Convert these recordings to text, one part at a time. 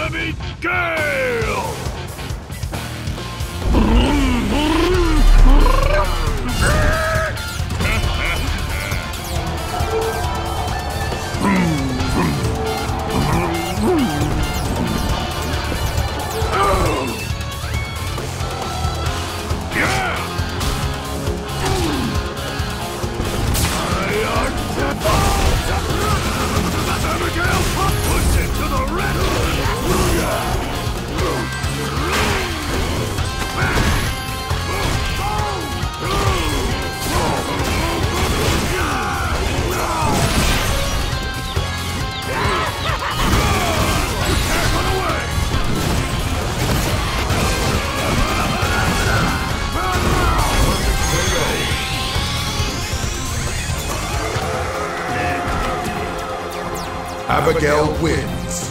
Gale! Abigail wins.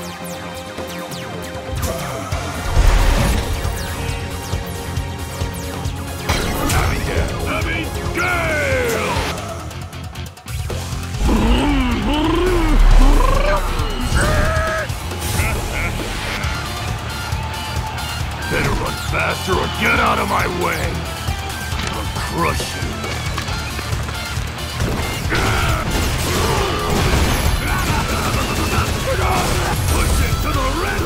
Better run faster or get out of my way! I'll crush you! Push it to the red!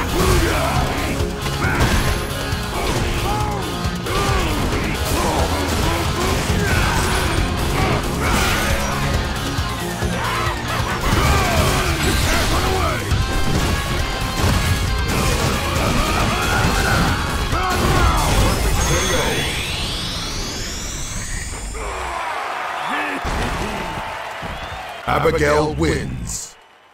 Abigail wins.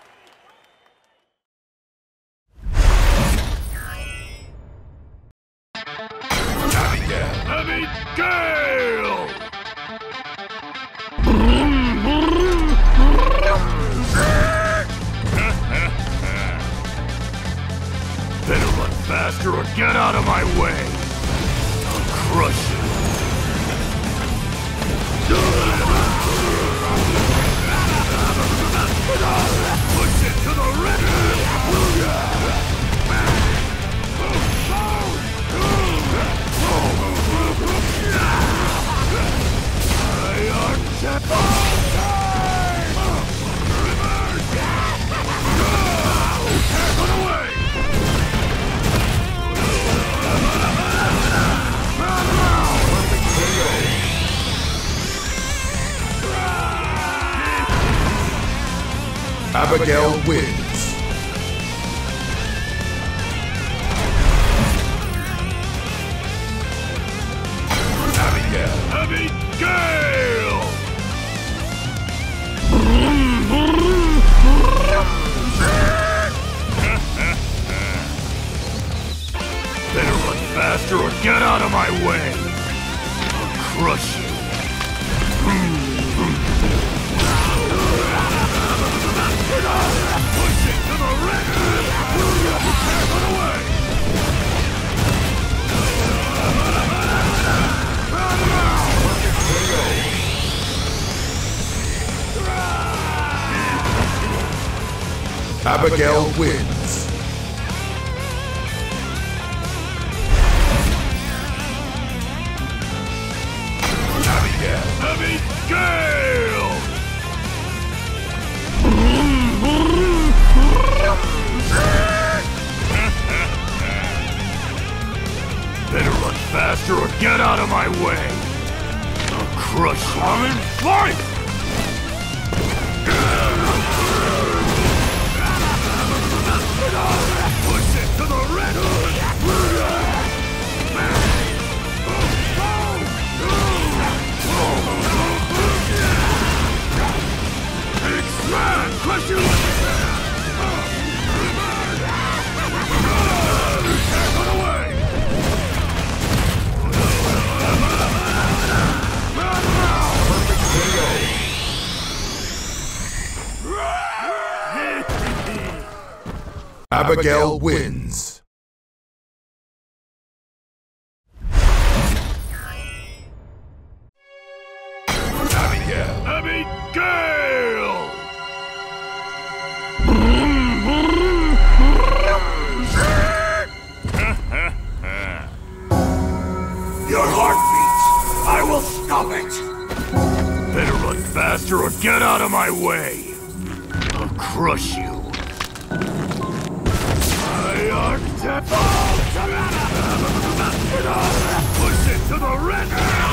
Abigail! Better run faster or get out of my way! I'll crush you! Push it to the red! Abigail wins. Abigail! Better run faster or get out of my way! I'll crush you! Push it to the red! Run away! Abigail wins. Abigail! Better run faster or get out of my way! I'll crush you! I'm in fight! Push it to the red! X-Man! Crush you! Run away! Abigail wins. Abigail! of it! Better run faster or get out of my way! I'll crush you! My architect! Push it to the red!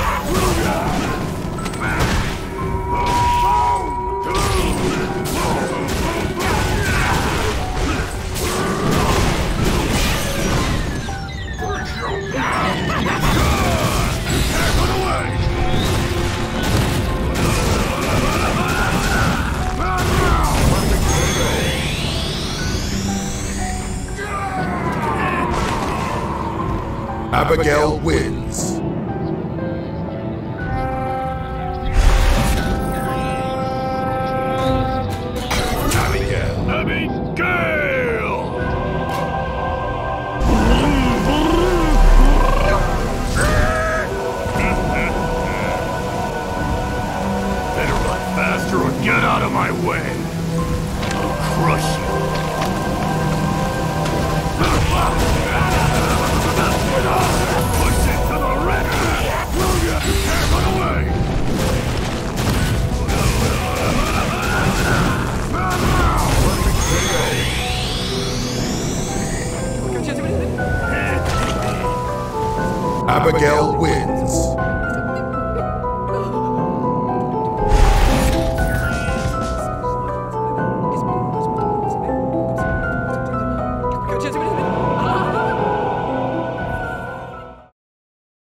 Abigail wins. Better run faster or get out of my way! I'll crush you! Push it to the red! Can't run away! Abigail wins.